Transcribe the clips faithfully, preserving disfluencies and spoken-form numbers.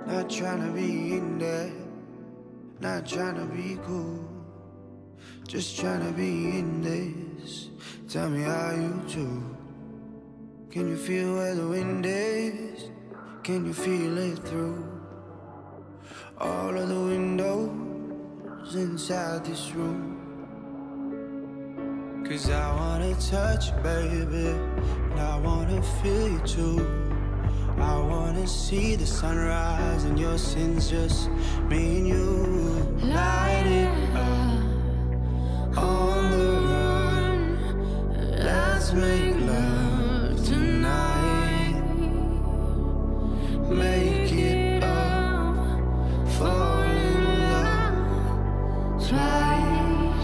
Not tryna be in there, not tryna be cool, just tryna be in this. Tell me how you do. Can you feel where the wind is? Can you feel it through all of the windows inside this room? Cause I wanna touch you, baby, and I wanna feel you too. I wanna see the sunrise and your sins, just me and you. Light it up on the run. Let's make love tonight. Make it up, fall in love twice.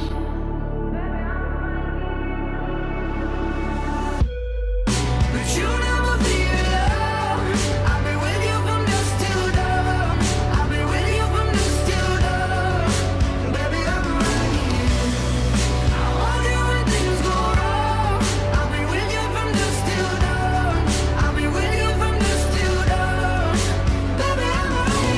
But you never feel love. I've been with you from dusk till dawn. I've been with you from dusk till dawn. Baby, I'm right here. I want you when things go wrong. I'll be with you from dusk till dawn. I'll be with you from dusk till dawn. Baby, I'm right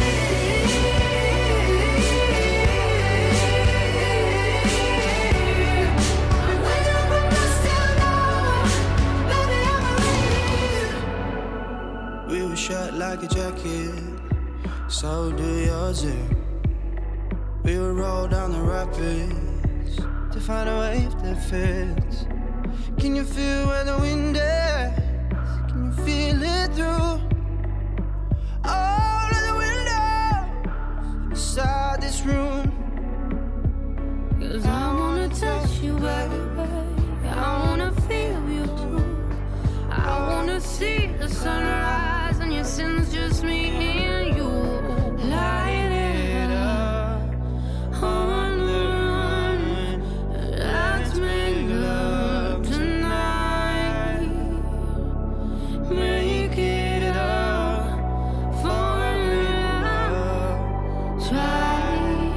here. I'm with you from dusk till dawn. Baby, I'm right here. We were shut like a jacket, so do yours. eh? We would roll down the rapids to find a wave that fits. Can you feel where the wind is? Can you feel it through all of the windows inside this room? Cause I wanna touch you, baby. I wanna feel you too. I wanna see the sunrise and your sins, just me and you. Light it up on the run. Let's make love tonight. Make it up, fall in love, try.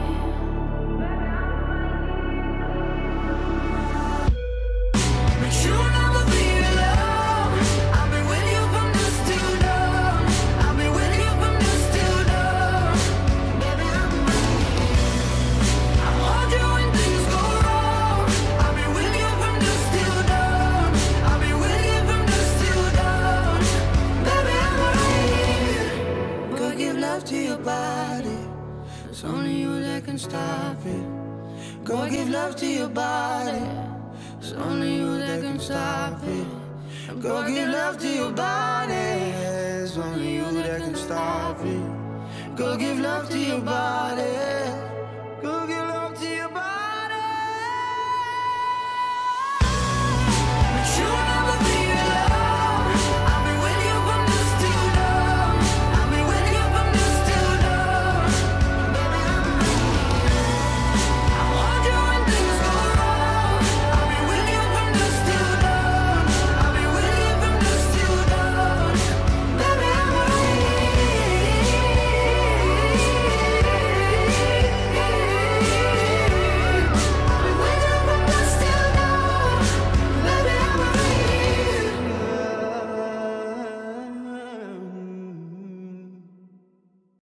But you never feel love. I've been with you from dusk till dawn. I've been with you from dusk till dawn. Baby, I'm right here. I want you when things go wrong. I've been with you from dusk till dawn. I've been with you from dusk till dawn. Baby, I'm right here. Go give love to your body. It's only you that can stop it. Go give love to your body. It's only you that can stop it. Go give love to your body. It's only you that can stop it. Go give love to your body.